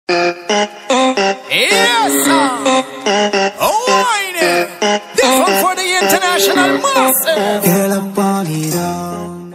Yes, sir. Oh, this one for the international masses. Girl, I want it all.